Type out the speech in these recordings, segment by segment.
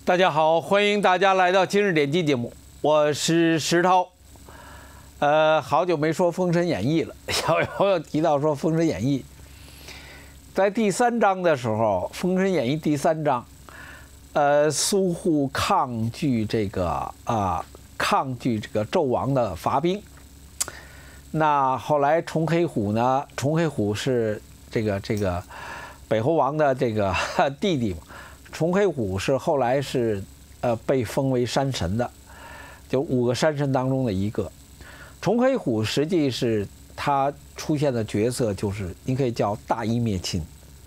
大家好，欢迎大家来到今日点击节目，我是石涛。好久没说《封神演义》了，有朋友提到说《封神演义》在第3章的时候，《封神演义》第3章，苏护抗拒这个纣王的伐兵。那后来崇黑虎呢？崇黑虎是这个北侯王的这个弟弟嘛。崇黑虎是后来是被封为山神的，就5个山神当中的一个。崇黑虎实际是他出现的角色就是你可以叫大义灭亲。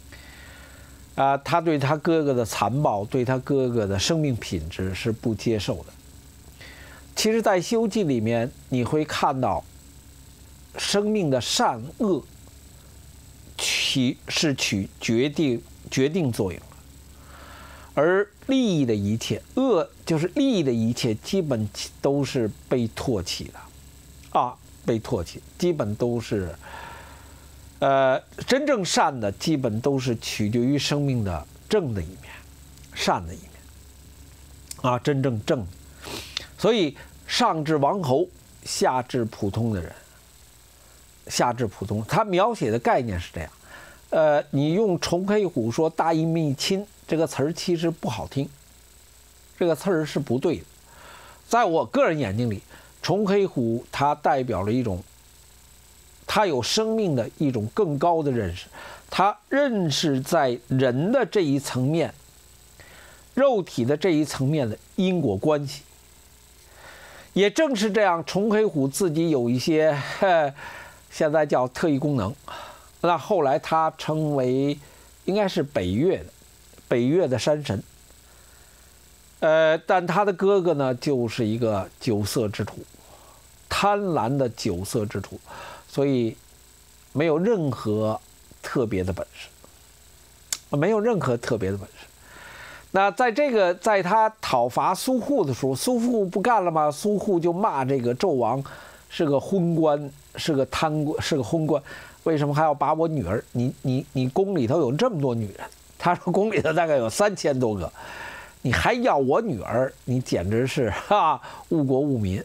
他对他哥哥的残暴，对他哥哥的生命品质是不接受的。其实，在《西游记》里面，你会看到生命的善恶起决定作用。而利益的一切，恶就是利益的一切，基本都是被唾弃的，被唾弃，基本都是，真正善的，基本都是取决于生命的正的一面，善的一面，真正正的。所以上至王侯，下至普通的人，他描写的概念是这样。你用崇黑虎说大义灭亲这个词儿其实不好听，这个词儿是不对的。在我个人眼睛里，崇黑虎它代表了一种，他有生命的一种更高的认识，他认识在人的这一层面，肉体的这一层面的因果关系。也正是这样，崇黑虎自己有一些现在叫特异功能。那后来他称为应该是北越的山神。但他的哥哥呢，就是一个酒色之徒，贪婪的酒色之徒，所以没有任何特别的本事，那在他讨伐苏护的时候，苏护不干了吗？苏护就骂这个纣王是个昏官，是个昏官。为什么还要把我女儿？你宫里头有这么多女人，他说宫里头大概有3000多个，你还要我女儿？你简直是误国误民。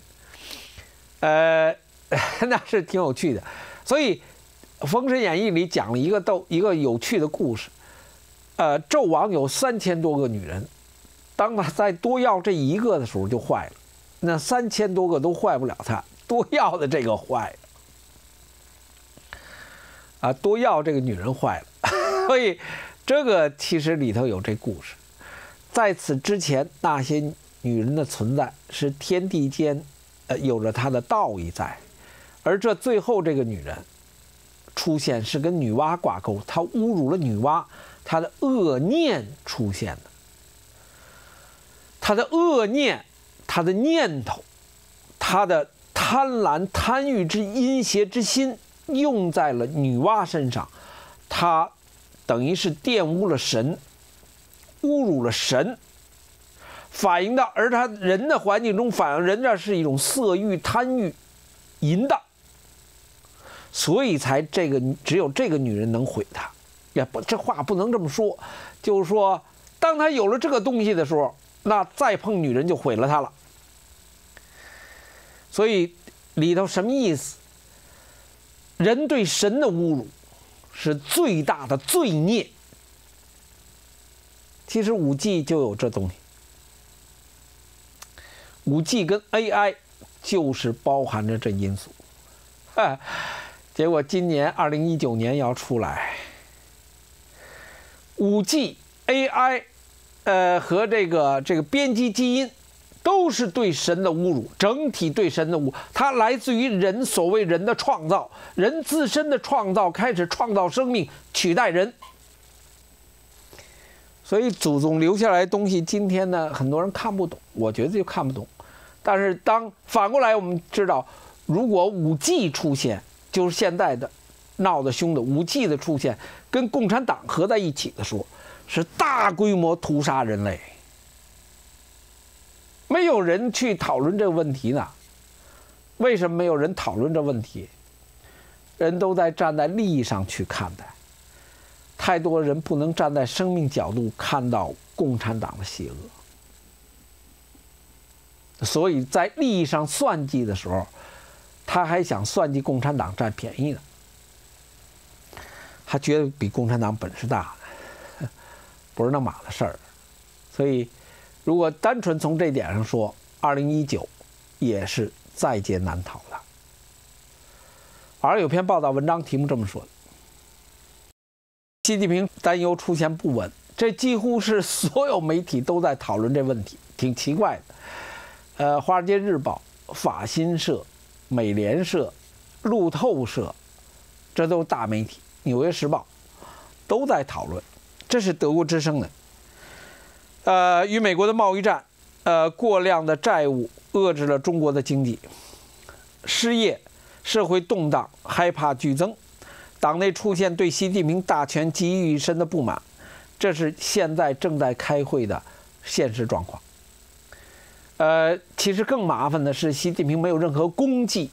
那是挺有趣的。所以《封神演义》里讲了一个有趣的故事。纣王有3000多个女人，当他再多要这一个的时候就坏了，那3000多个都坏不了他，多要的这个坏了。多要这个女人坏了，所以这个其实里头有这故事。在此之前，那些女人的存在是天地间，有着她的道义在，而这最后这个女人出现是跟女娲挂钩，她侮辱了女娲，她的恶念出现的，她的恶念，她的念头，她的贪婪贪欲之阴邪之心。用在了女娲身上，她等于是玷污了神，侮辱了神，反映到而他人的环境中反映人这是一种色欲、贪欲、淫荡，所以才只有这个女人能毁他。这话不能这么说，就是说，当他有了这个东西的时候，那再碰女人就毁了他了。所以里头什么意思？人对神的侮辱是最大的罪孽。其实5 G 就有这东西，5 G 跟 AI 就是包含着这因素。结果今年2019年要出来，5 G AI 和这个编辑基因。都是对神的侮辱，整体对神的侮辱，它来自于人所谓人的创造，人自身的创造开始创造生命，取代人。所以祖宗留下来的东西，今天呢，很多人看不懂，我觉得就看不懂。但是反过来，我们知道，如果5 G 出现，就是现在的闹得凶的5 G 的出现，跟共产党合在一起的时候，是大规模屠杀人类。没有人去讨论这个问题呢？为什么没有人讨论这问题？人都在站在利益上去看待，太多人不能站在生命角度看到共产党的邪恶。 所以在利益上算计的时候，他还想算计共产党占便宜呢，他觉得比共产党本事大，不是那码的事儿。所以，如果单纯从这点上说，2019也是在劫难逃的。而有篇报道文章题目这么说的：习近平担忧出现不稳，这几乎是所有媒体都在讨论这问题，挺奇怪的。华尔街日报、法新社、美联社、路透社，这都是大媒体，纽约时报都在讨论。这是德国之声的。与美国的贸易战，过量的债务遏制了中国的经济，失业、社会动荡、害怕剧增，党内出现对习近平大权集于一身的不满，这是现在正在开会的现实状况。其实更麻烦的是，习近平没有任何功绩，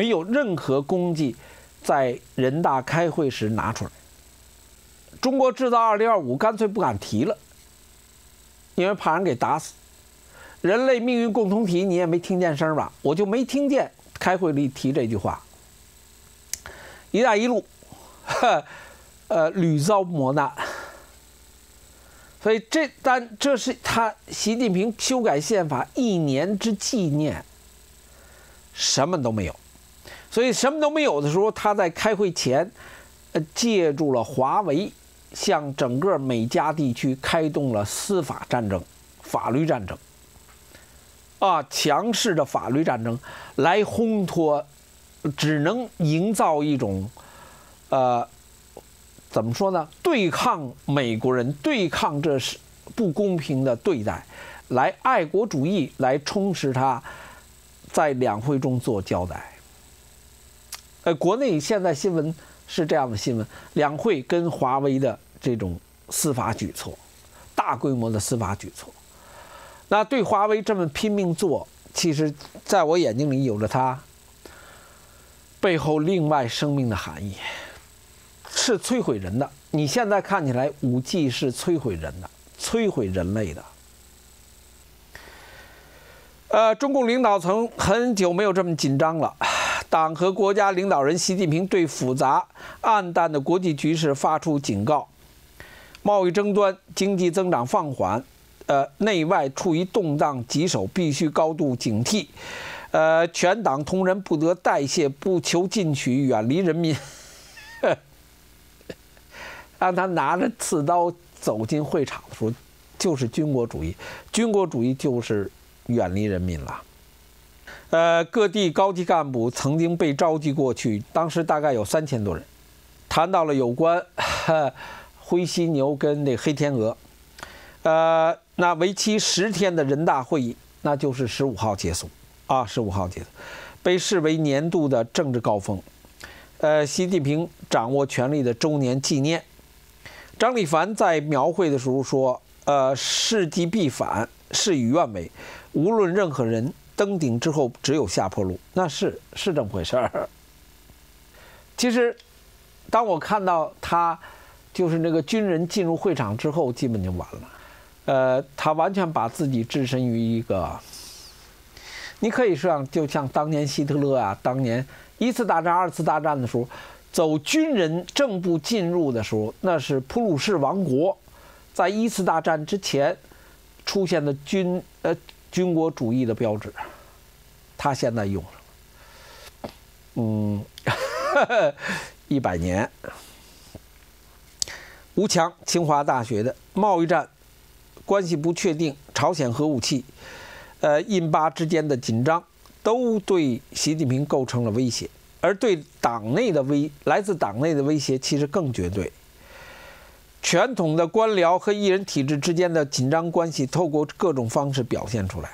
在人大开会时拿出来。中国制造2025干脆不敢提了，因为怕人给打死。人类命运共同体你也没听见声吧？我就没听见开会里提这句话。一带一路，屡遭磨难。所以这是他习近平修改宪法1年之纪念，什么都没有。所以什么都没有的时候，他在开会前，借助了华为，向整个美加地区开动了司法战争、法律战争，强势的法律战争来烘托，只能营造一种，怎么说呢？对抗美国人，对抗这是不公平的对待，来爱国主义，来充实他在两会中做交代。国内现在新闻是这样的新闻：两会跟华为的这种司法举措，大规模的司法举措。那对华为这么拼命做，其实在我眼睛里有着它背后另外生命的含义。是摧毁人的。你现在看起来5G 是摧毁人的，摧毁人类的。中共领导层很久没有这么紧张了。党和国家领导人习近平对复杂暗淡的国际局势发出警告：贸易争端、经济增长放缓，内外处于动荡棘手，必须高度警惕。全党同仁不得代谢，不求进取，远离人民。让他拿着刺刀走进会场的时候，就是军国主义，军国主义就是远离人民了。各地高级干部曾经被召集过去，当时大概有3000多人，谈到了有关灰犀牛跟那黑天鹅。那为期10天的人大会议，那就是15号结束，15号结束，被视为年度的政治高峰。习近平掌握权力的周年纪念。张立凡在描绘的时候说：“事极必反，事与愿违，无论任何人登顶之后只有下坡路。”那是这么回事儿。其实，当我看到他就是那个军人进入会场之后，基本就完了。他完全把自己置身于一个，你可以说就像当年希特勒啊，当年1次大战、2次大战的时候。走军人正步进入的时候，那是普鲁士王国在1次大战之前出现的军国主义的标志，他现在用上，100年。吴强，清华大学的贸易战关系不确定，朝鲜核武器，印巴之间的紧张，都对习近平构成了威胁。而对来自党内的威胁其实更绝对。传统的官僚和一人体制之间的紧张关系，透过各种方式表现出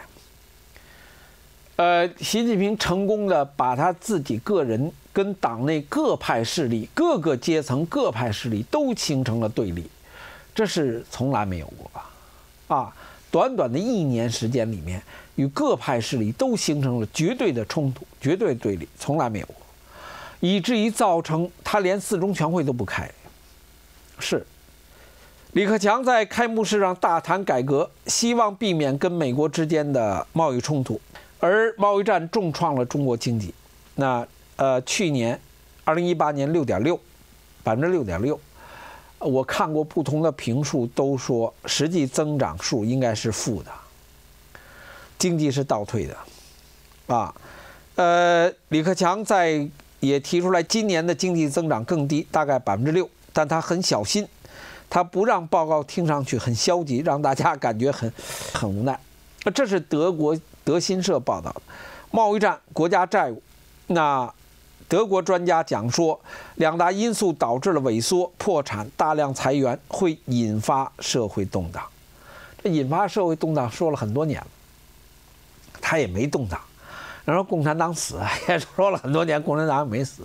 来。习近平成功的把他自己个人跟党内各派势力、各个阶层、各派势力都形成了对立，这是从来没有过吧？短短的1年时间里面，与各派势力都形成了绝对的冲突、绝对对立，从来没有过。以至于造成他连4中全会都不开。是，李克强在开幕式上大谈改革，希望避免跟美国之间的贸易冲突。 而贸易战重创了中国经济。那去年2018年6.6%，我看过不同的评述，都说实际增长数应该是负的，经济是倒退的，啊，李克强也提出来，今年的经济增长更低，大概6%，但他很小心，他不让报告听上去很消极，让大家感觉很无奈。这是德新社报道的，贸易战、国家债务，那德国专家讲说，两大因素导致了萎缩、破产、大量裁员，会引发社会动荡。这引发社会动荡说了很多年了，他也没动荡。然后共产党死也说了很多年，共产党也没死。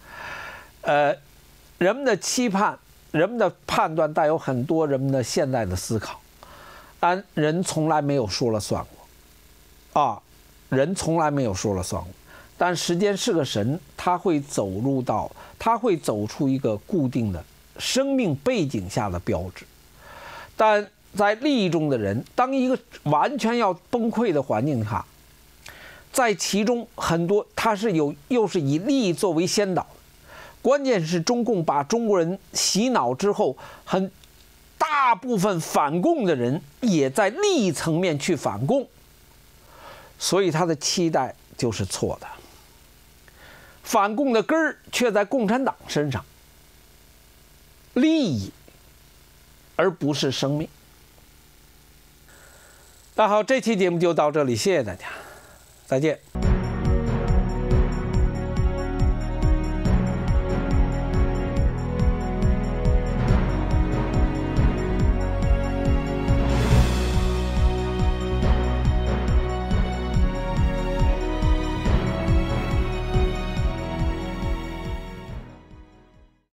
人们的期盼、人们的判断带有很多人们的现在的思考，但人从来没有说了算过，啊，人从来没有说了算过。但时间是个神，他会走出一个固定的生命背景下的标志。但在利益中的人，当一个完全要崩溃的环境下，在其中很多他是又是以利益作为先导，关键是中共把中国人洗脑之后，很大部分反共的人也在利益层面去反共，所以他的期待就是错的。反共的根儿却在共产党身上，利益而不是生命。那好，这期节目就到这里，谢谢大家，再见。